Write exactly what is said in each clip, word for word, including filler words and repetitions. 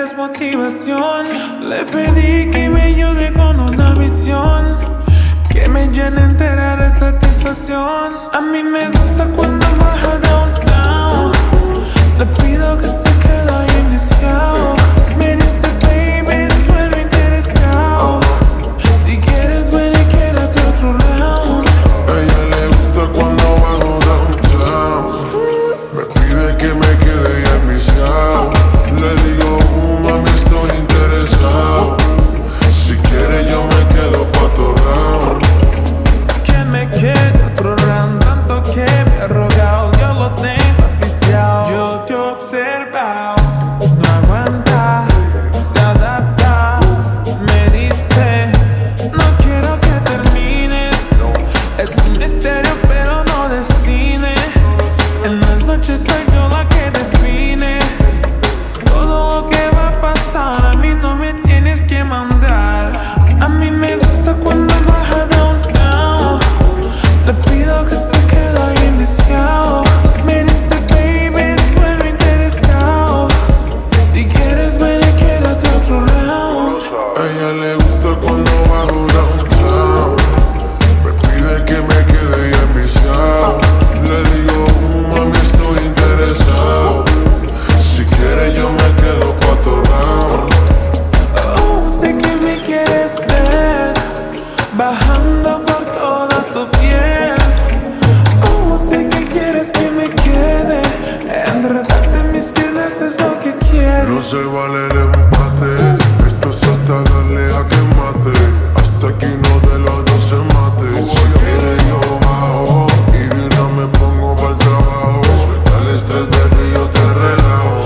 es motivación. Le pedí que me ayude con una visión que me llene entera de satisfacción. A mí me gusta cuando baja downtown. Le pido que se quede ahí enviciado. Me dice baby, sueno interesado. Si quieres ven y quédate otro round. A ella le gusta cuando bajo downtown. Me pide que me quede ya enviciado. Le digo, uh, mami, estoy interesado. Si quiere yo me quedo pa' otro round. Que me quede otro round. Tanto que me ha rogado, yo lo tengo oficial. Yo te he observado, no aguanta, se adapta. Me dice, no quiero que termines. Es un misterio pero no de cine. En las noches soy yo la que define todo lo que va a pasar. A mí no me tienes que mandar. A mí me gusta cuando baja downtown. Le pido que se quede ahí enviciado. Me dice baby, sueno interesado. Si quieres ven y quédate otro round. A ella le gusta cuando bajo downtown. Me pide que me quede ya enviciado. Le digo, uh, mami, estoy interesado. Si quiere yo me quedo pa' otro round. Oh, sé que me quieres ver bajando por toda tu piel. Oh, sé que quieres que me quede. Enredarte en mis piernas es lo que quiero. No se vale el empate. Esto es hasta darle a que mate. Hasta que uno de los dos se mate. Si quiere yo bajo y de una me pongo pa'l trabajo. Suelta el estrés, baby, yo te relajo.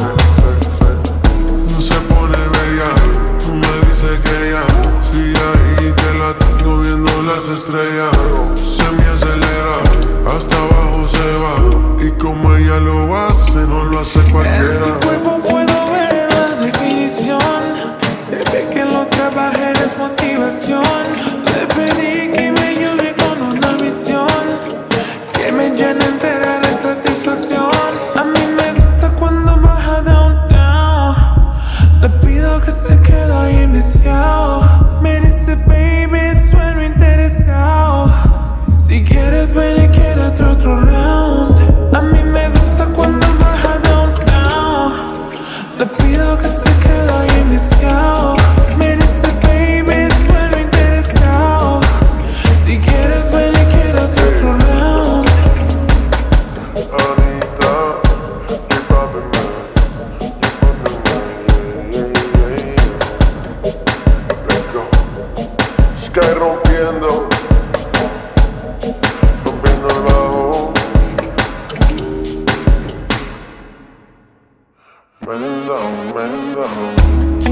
No se pone bella, tú me dices que ya. Si ahí que la tengo viendo las estrellas. Se me acelera, hasta abajo se va. Y como ella lo hace, no lo hace En cualquiera. su cuerpo puedo ver la definición. Se ve que lo trabaja es motivación. Le pedí que me ayude con una visión que me llene entera de satisfacción. A mí me gusta cuando baja downtown. Le pido que se quede ahí enviciado. Me dice baby, sueno interesado. Si quieres ven y quédate otro round. A mí me gusta cuando baja downtown. Le pido que se quede ahí enviciado. Me dice baby, sueno interesado. Si quieres ven y quédate otro round. Anita, keep poppin', man. Keep poppin', man. Yeah, yeah, yeah. Let's go. Sky rompiendo. Rompiendo el bajo. Man down, man down.